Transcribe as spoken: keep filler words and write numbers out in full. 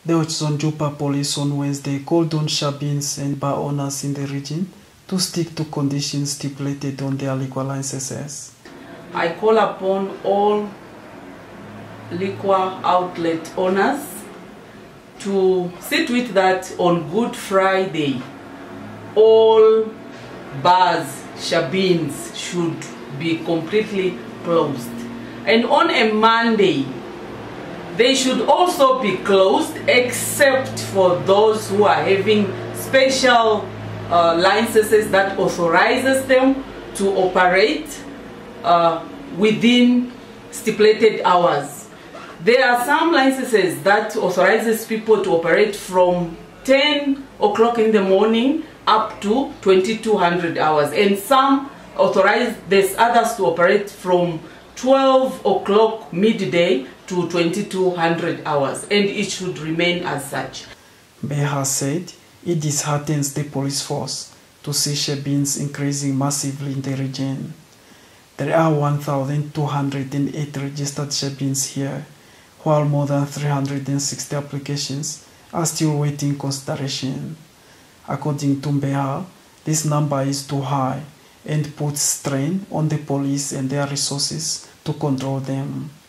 The Otjozondjupa police on Wednesday called on Shabins and bar owners in the region to stick to conditions stipulated on their liquor licenses. I call upon all liquor outlet owners to see to it that on Good Friday, all bars, shabins should be completely closed. And on a Monday, they should also be closed except for those who are having special uh, licenses that authorizes them to operate uh, within stipulated hours. There are some licenses that authorizes people to operate from ten o'clock in the morning up to twenty-two hundred hours, and some authorize there's others to operate from twelve o'clock midday to twenty-two hundred hours, and it should remain as such. Beha said it disheartens the police force to see shabins increasing massively in the region. There are one thousand two hundred eight registered shabins here, while more than three hundred sixty applications are still waiting consideration. According to Beha, this number is too high and puts strain on the police and their resources to control them.